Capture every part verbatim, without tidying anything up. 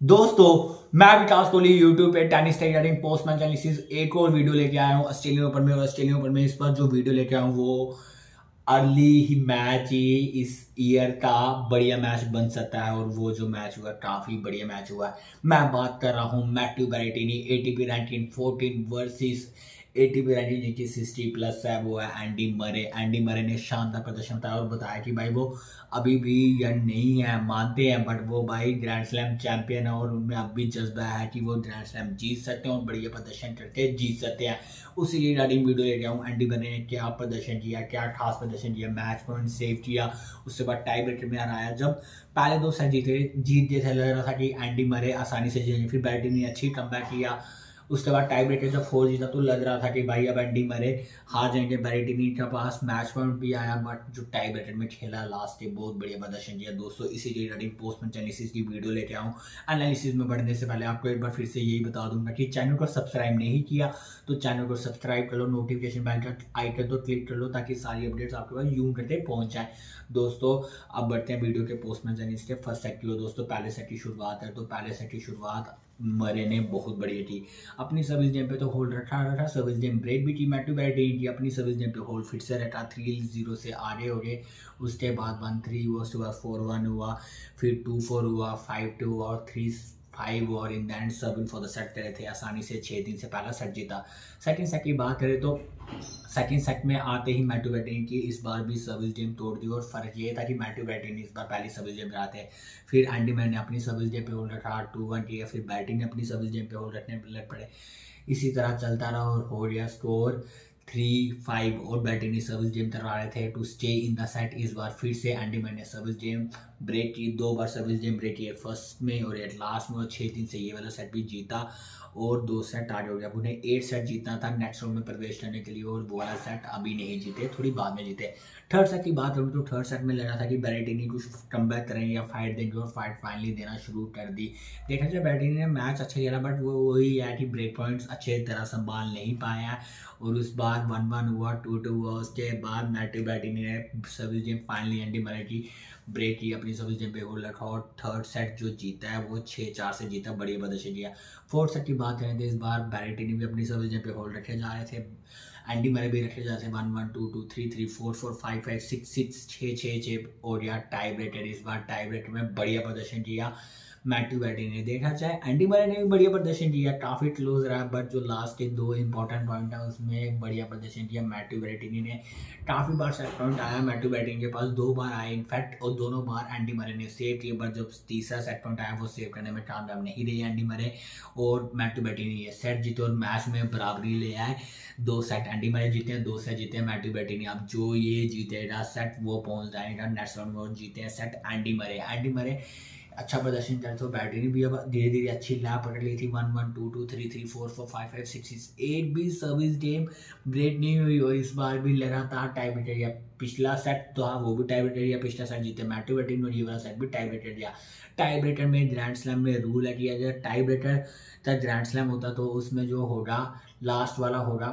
दोस्तों, मैं विकास कोहली यूट्यूब पे tennis regarding post match analysis एक और वीडियो लेके आया हूँ ऑस्ट्रेलियन ओपन में। और ऑस्ट्रेलियन ओपन में इस बार जो वीडियो लेके आया हूँ वो अर्ली ही मैच ही इस ईयर का बढ़िया मैच बन सकता है। और वो जो मैच हुआ काफी बढ़िया मैच हुआ है। मैं बात कर रहा हूँ Matthew Berrettini ATP ranking fourteen versus ATP ranking जिनकी सिक्सटी प्लस है, वो है एंडी मरे। एंडी मरे ने शानदार प्रदर्शन बताया और बताया कि भाई वो अभी भी यंग नहीं है, मानते हैं, बट वो भाई ग्रैंड स्लैम चैंपियन है और उनमें अब भी जज्बा है कि वो ग्रैंड स्लैम जीत सकते हैं और बढ़िया प्रदर्शन करके जीत सकते हैं। उसी रिगार्डिंग वीडियो लेके आऊँ एंडी मरे ने क्या प्रदर्शन किया, क्या खास प्रदर्शन किया, मैच पॉइंट सेव किया, उसके बाद टाई ब्रेकर में हराया। जब पहले दो सेट जीते जीत जैसे लग रहा था कि एंडी मरे आसानी से जीतेंगे, फिर बेरेटिनी ने अच्छी कमबैक किया। उसके बाद टाई ब्रेकर जब फोर जीता तो लग रहा था कि भाई अब एंडी मरे हार जाएंगे। बेरेटिनी के पास मैच पॉइंट भी आया, बट जो टाई ब्रेकर में खेला लास्ट के बहुत बढ़िया प्रदर्शन किया। दोस्तों, इसी रिगार्डिंग पोस्ट मैच एनालिसिस की वीडियो लेके आऊँ। एनालिसिस में बढ़ने से पहले आपको एक बार फिर से यही बता दूंगा कि चैनल को सब्सक्राइब नहीं किया तो चैनल को सब्सक्राइब कर लो, नोटिफिकेशन बेल का आइकन तो क्लिक कर लो ताकि सारी अपडेट्स आपके पास यूं करते पहुंच जाए। दोस्तों, अब बढ़ते हैं वीडियो के पोस्ट मैच एनालिसिस के फर्स्ट सेट की। दोस्तों, पहले सेट की शुरुआत है तो पहले सेट की शुरुआत मरे ने बहुत बढ़िया की। अपनी सर्विस गेम पे तो होल्ड रखा रखा सर्विस गेम ब्रेक भी की मैथ्यू बेरेटिनी की। अपनी सर्विस गेम पे होल्ड फिर से रखा, थ्री जीरो से आगे हो गए। उसके बाद वन थ्री हुआ, उसके बाद फोर वन हुआ, फिर टू फोर हुआ, फाइव टू और थ्री फाइव और इन दैंड सब फॉर द सेट करे थे आसानी से। छः तीन से पहला सेट जीता। सेकंड सेट की बात करें तो सेकंड सेट में आते ही मैथ्यू बेरेटिनी की इस बार भी सर्विस गेम तोड़ दी। और फर्क ये था कि मैथ्यू बेरेटिनी इस बार पहली सर्विस गेम रहा थे। फिर एंडी मरे ने अपनी सर्विस गेम पे होल्ड रखा, टू वन किया। फिर बेरेटिनी ने अपनी सर्विस गेम पे होल्ड रखने लग पड़े। इसी तरह चलता रहा और हो गया स्कोर थ्री फाइव। और बेरेटिनी सर्विस गेम करवा रहे थे to stay in the set. इस बार फिर से एंडी मरे ने सर्विस गेम ब्रेक की, दो बार सर्विस गेम ब्रेक किए, फर्स्ट में और एट लास्ट में। और छः तीन से ये वाला सेट भी जीता और दो सेट आगे हो गया। अब उन्हें एट सेट जीतना था नेक्स्ट राउंड में प्रवेश करने के लिए और वो वाला सेट अभी नहीं जीते, थोड़ी बाद में जीते। थर्ड सेट की बात करूँ तो थर्ड सेट में लगा था कि बेरेटिनी कुछ कमबैक करेंगे या फाइट देंगे और फाइट फाइनली देना शुरू कर दी। देखा जाए बेरेटिनी ने मैच अच्छा खेला, बट वो वही है कि ब्रेक पॉइंट्स अच्छे तरह संभाल नहीं पाया और उस बार वन वन हुआ, टू टू हुआ। उसके बाद मैथ्यू बेरेटिनी ने service game finally Andy Murray की ब्रेक की, अपनी सर्विस गेम पे होल्ड रखा और थर्ड सेट जो जीता है वो छः चार से जीता, बढ़िया प्रदर्शन किया। फोर्थ सेट की बात करें तो इस बार बेरेटिनी भी अपनी सर्विस गेम पे होल्ड रखे जा रहे थे, एंडी मरे भी रखे जा रहे थे। One one two two three three four four five five six six छः छः छः और या टाई ब्रेकर। इस बार टाई ब्रेकर में बढ़िया प्रदर्शन किया मैथ्यू बेरेटिनी ने। देखा जाए एंडी मरे ने भी बढ़िया प्रदर्शन किया, काफ़ी क्लोज रहा, बट जो लास्ट के दो इंपॉर्टेंट पॉइंट है उसमें बढ़िया प्रदर्शन किया मैथ्यू बेरेटिनी ने। काफ़ी बार सेट पॉइंट आया मैथ्यू बेरेटिनी के पास, दो बार आया इनफैक्ट, और दोनों बार एंडी मरे ने सेव किए। बट जब तीसरा सेट पॉइंट आया वो सेव करने में कामयाब नहीं रही एंडी मरे और मैथ्यू बेरेटिनी ये सेट जीते और मैच में बराबरी ले आए। दो सेट एंडी मरे जीते हैं, दो सेट जीते हैं मैथ्यू बेरेटिनी। अब जो ये जीतेगा सेट वो पहुंच जाएगा नेक्स्ट राउंड में और जीते हैं set Andy Murray. Andy Murray अच्छा प्रदर्शन करे तो बेरेटिनी भी अब धीरे धीरे अच्छी लैप पकड़ ली थी। One one two two three three four four five five six six at भी सर्विस गेम ब्रेक नहीं हुई और इस बार भी लगातार टाई ब्रेकर दिया। पिछला सेट तो हाँ वो भी टाई ब्रेकर दिया, पिछला सेट जीते मैथ्यू बेरेटिनी और ये वाला सेट भी टाई ब्रेकर दिया। टाई ब्रेकर में ग्रैंड स्लैम में रूल है कि अगर टाई ब्रेकर तक ग्रैंड स्लैम होता तो उसमें जो होगा लास्ट वाला होगा,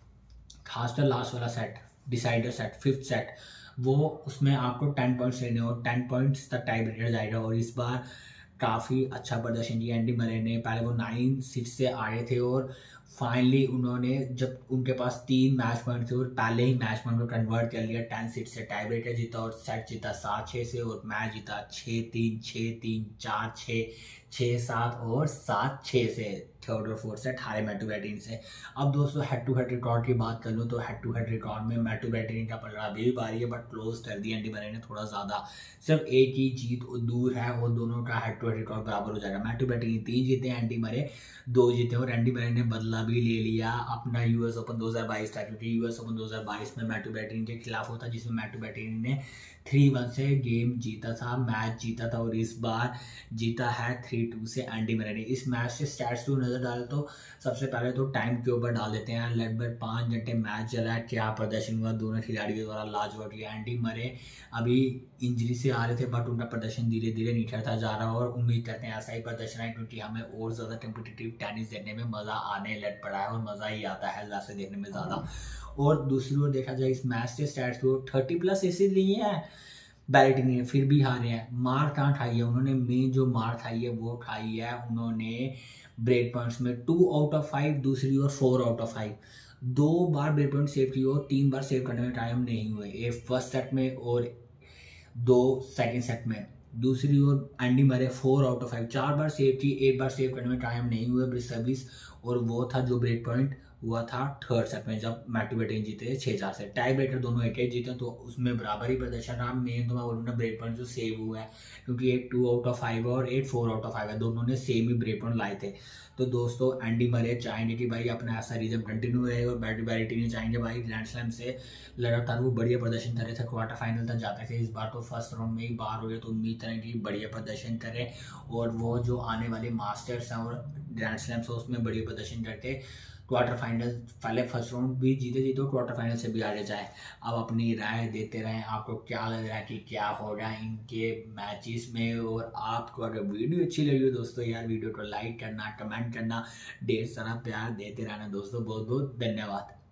खासकर लास्ट वाला set decider set fifth set, वो उसमें आपको टेन पॉइंट्स लेने और टेन पॉइंट्स तक टाई ब्रेकर जाएगा। और इस बार काफ़ी अच्छा प्रदर्शन किया एंडी मरे ने। पहले वो नाइन सिक्स से आए थे और फाइनली उन्होंने जब उनके पास तीन मैच पॉइंट थे और पहले ही मैच पॉइंट को कन्वर्ट कर लिया, टेन सिक्स से टाई ब्रेकर जीता और सेट जीता सात छः से और मैच जीता छः तीन छः तीन चार छः छः सात और सात छः से। थर्ड और फोर्थ सेट हारे मैथ्यू बेरेटिनी से। अब दोस्तों हेड टू हेड रिकॉर्ड की बात कर लो तो हेड टू हेड रिकॉर्ड में मैथ्यू बेरेटिनी का पलड़ा अभी भी भारी है, बट क्लोज कर दिया एंडी मरे ने थोड़ा ज़्यादा। सिर्फ एक ही जीत दूर है और दोनों का हेड टू हेड रिकॉर्ड बराबर हो जाएगा। मैथ्यू बेरेटिनी तीन जीते, एंडी मरे दो जीते और एंडी मरे ने बदला भी ले लिया अपना यूएस ओपन दो हज़ार बाईस का, क्योंकि यूएस ओपन दो हज़ार बाईस में मैथ्यू बेरेटिनी के खिलाफ होता जिसमें मैथ्यू बेरेटिनी ने थ्री वन से गेम जीता था, मैच जीता था और इस बार जीता है थ्री टू से एंडी मरे ने। इस मैच से स्टैट्स को नजर डाले तो सबसे पहले तो टाइम के ऊपर डाल देते हैं। लगभग पाँच घंटे मैच चला है, क्या प्रदर्शन हुआ दोनों खिलाड़ियों द्वारा, लाजवाब किया। एंडी मरे अभी इंजरी से आ रहे थे बट उनका प्रदर्शन धीरे धीरे निखरता जा रहा है और उम्मीद करते हैं ऐसा ही प्रदर्शन है, क्योंकि हमें और ज़्यादा कम्पिटिटिव टेनिस देखने में मज़ा आने लग पड़ा है और मज़ा ही आता है वैसे देखने में ज़्यादा। और दूसरी ओर देखा जाए इस मैच के स्टैट्स को थर्टी प्लस एसिड लिए हैं बैलेटिनी ने फिर भी हारे हैं। मार कहाँ खाई है उन्होंने, मेन जो मार खाई है वो खाई है उन्होंने ब्रेक पॉइंट्स में। टू आउट ऑफ फाइव, दूसरी ओर फोर आउट ऑफ फाइव। दो बार ब्रेक पॉइंट सेव की और तीन बार सेव करने में टाइम नहीं हुए, एक फर्स्ट सेट में और दो सेकंड सेट में। दूसरी ओर Andy Murray four out of five, चार बार सेव की, एक बार सेव करने में टाइम नहीं हुए ब्रिज सर्विस, और वो था जो ब्रेक पॉइंट हुआ था थर्ड सेट में जब मैथ्यू बेटेन जीते छः चार से। टाई ब्रेकर दोनों एक एक जीते तो उसमें बराबर ही प्रदर्शन रहा। मेन तो मैं बोलूँगा ब्रेक पॉइंट जो सेव हुआ है, क्योंकि एक टू आउट ऑफ फाइव और एक फोर आउट ऑफ फाइव है, दोनों ने सेम ही ब्रेक पॉइंट लाए थे। तो दोस्तों एंडी मरे चाहेंगे कि भाई अपना ऐसा रिजम कंटिन्यू रहे, और बैटी बैटिंग चाहेंगे भाई ग्रैंड स्लैम से लगातार वो बढ़िया प्रदर्शन कर रहे थे, क्वार्टर फाइनल तक जाते थे। इस बार तो फर्स्ट राउंड में ही बाहर हो गए, तो उम्मीद करें कि बढ़िया प्रदर्शन करें और वो जो आने वाले मास्टर्स हैं और ग्रैंड स्लैम्स हैं उसमें बढ़िया प्रदर्शन करके क्वार्टर फाइनल, पहले फर्स्ट राउंड भी जीते जीते क्वार्टर फाइनल से भी आगे जाए। अब अपनी राय देते रहें, आपको क्या लग रहा है कि क्या होगा इनके मैचेस में। और आपको अगर वीडियो अच्छी लगी हो दोस्तों यार, वीडियो को लाइक करना, कमेंट करना, ढेर सारा प्यार देते रहना दोस्तों। बहुत बहुत धन्यवाद।